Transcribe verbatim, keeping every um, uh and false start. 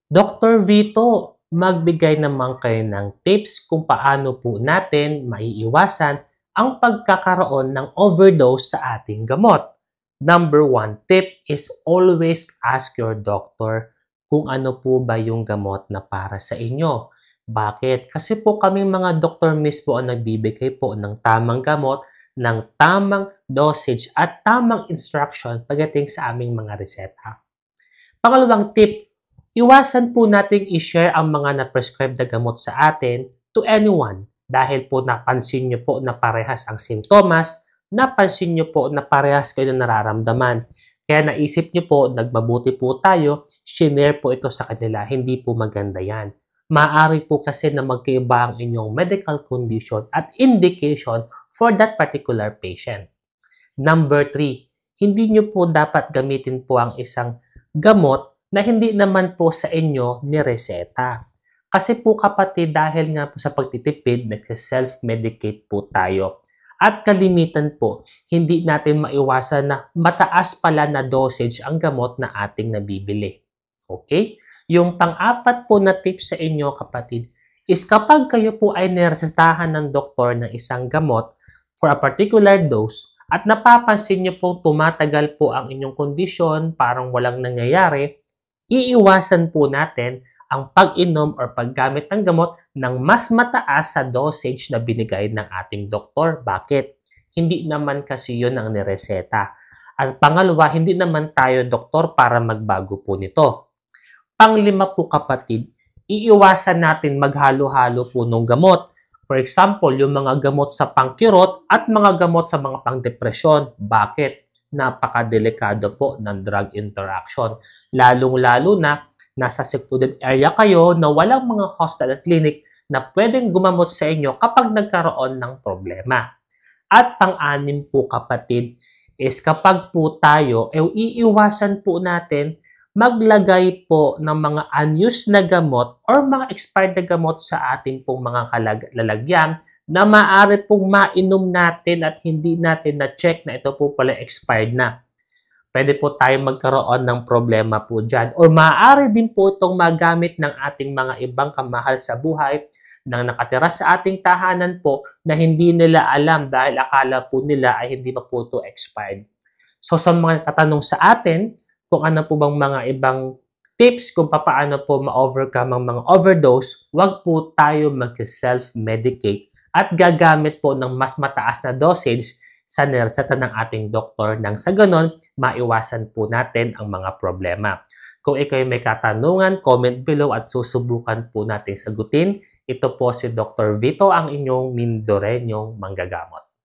Doctor Vito, magbigay naman kayo ng tips kung paano po natin maiiwasan ang pagkakaroon ng overdose sa ating gamot. Number one tip is always ask your doctor kung ano po ba yung gamot na para sa inyo. Bakit? Kasi po kaming mga doktor mismo ang nagbibigay po ng tamang gamot, ng tamang dosage at tamang instruction pagdating sa aming mga reseta. Pangalawang tip, iwasan po nating i-share ang mga na-prescribe na gamot sa atin to anyone dahil po napansin nyo po na parehas ang simptomas, napansin nyo po na parehas kayo na nararamdaman. Kaya naisip nyo po, nagmabuti po tayo, shinare po ito sa kanila. Hindi po maganda yan. Maaari po kasi na magkaiba ang inyong medical condition at indication for that particular patient. Number three, hindi nyo po dapat gamitin po ang isang gamot na hindi naman po sa inyo nireseta. Kasi po kapatid, dahil nga po sa pagtitipid, nagsa-self-medicate po tayo. At kalimitan po, hindi natin maiwasan na mataas pala na dosage ang gamot na ating nabibili. Okay? Yung pang-apat po na tips sa inyo kapatid, is kapag kayo po ay niresetahan ng doktor ng isang gamot for a particular dose, at napapansin nyo po tumatagal po ang inyong kondisyon, parang walang nangyayari, iiwasan po natin ang pag-inom or paggamit ng gamot ng mas mataas sa dosage na binigay ng ating doktor. Bakit? Hindi naman kasi yun ang nireseta. At pangalawa, hindi naman tayo doktor para magbago po nito. Panglima po kapatid, iiwasan natin maghalo-halo po ng gamot. For example, yung mga gamot sa pangkirot at mga gamot sa mga pangdepresyon. Bakit? Napakadelikado po ng drug interaction. Lalong-lalo na nasa secluded area kayo na walang mga hospital at clinic na pwedeng gumamot sa inyo kapag nagkaroon ng problema. At pang-anim po kapatid is kapag po tayo, eh, iiwasan po natin maglagay po ng mga unused na gamot or mga expired na gamot sa ating pong mga lalagyan na maaari pong mainom natin at hindi natin na-check na ito po pala expired na. Pwede po tayo magkaroon ng problema po dyan. O maaari din po itong magamit ng ating mga ibang kamahal sa buhay na nakatira sa ating tahanan po na hindi nila alam dahil akala po nila ay hindi pa po ito expired. So sa mga tatanong sa atin, kung ano po bang mga ibang tips kung paano po ma-overcome ang mga overdose, wag po tayo mag-self-medicate at gagamit po ng mas mataas na dosage sa nireseta ng ating doktor nang sa ganon, maiwasan po natin ang mga problema. Kung ikaw may katanungan, comment below at susubukan po natin sagutin. Ito po si Doctor Vito, ang inyong Mindoreñong manggagamot.